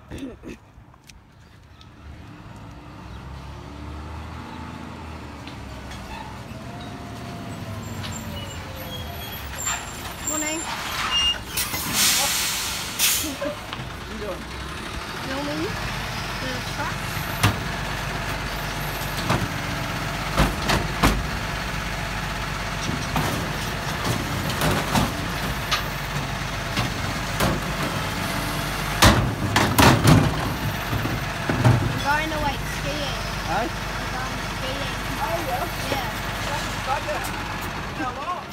Morning. What are you doing? Filming the truck. I'm going away skiing. Hey? I'm going skiing. Oh yeah? Yeah. How long?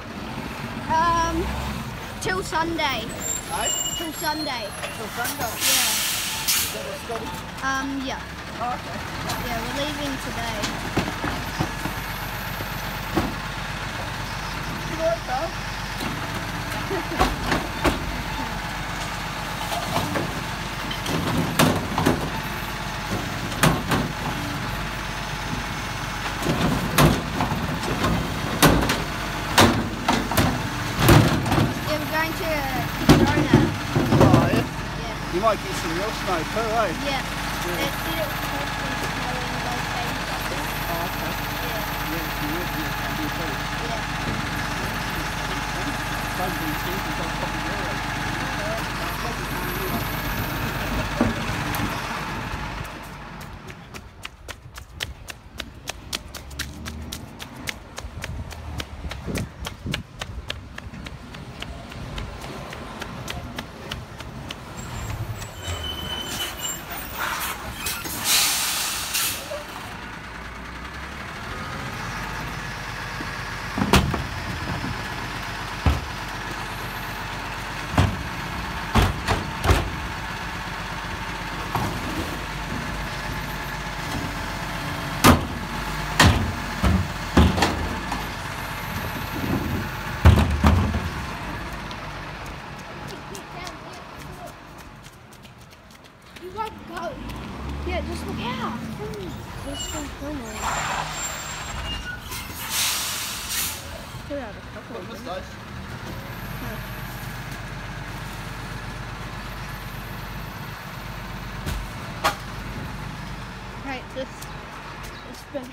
Till Sunday. Hey? Till Sunday. Till Sunday? Yeah. Is that what study? Yeah. Oh, okay. Yeah, we're leaving today. You like that? Yeah, we're going to Corona. Oh, yeah? Yeah. You might get some real snow too, eh? Yeah. It was supposed to be snowing those days, I think. Oh, okay. Yeah. Yeah, it's weird, yeah. You too. Yeah. Some of these things have got a couple of euros. You gotta go. Yeah, just look out. There's still filming. Put out a couple of What's them. this? Right, this spin.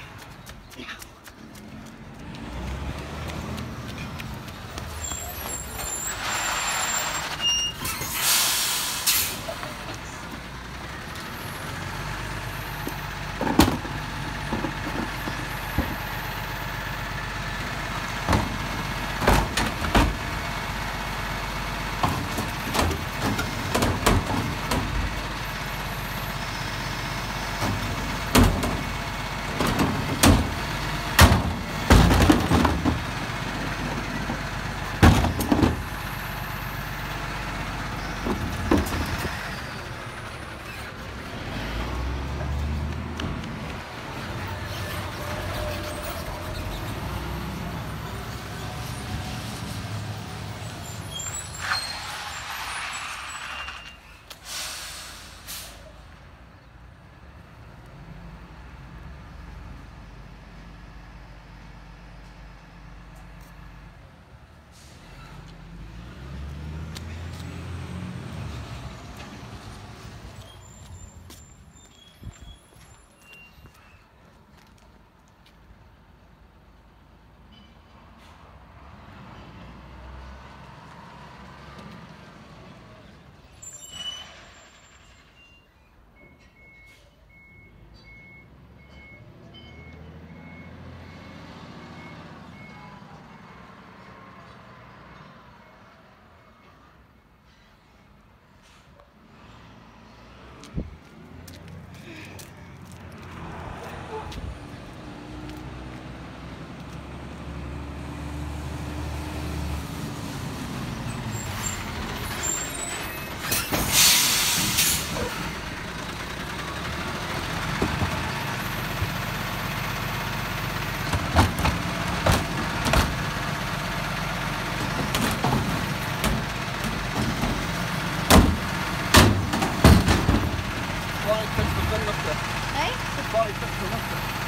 Why fix the thing up there? Hey? Why fix the thing up there?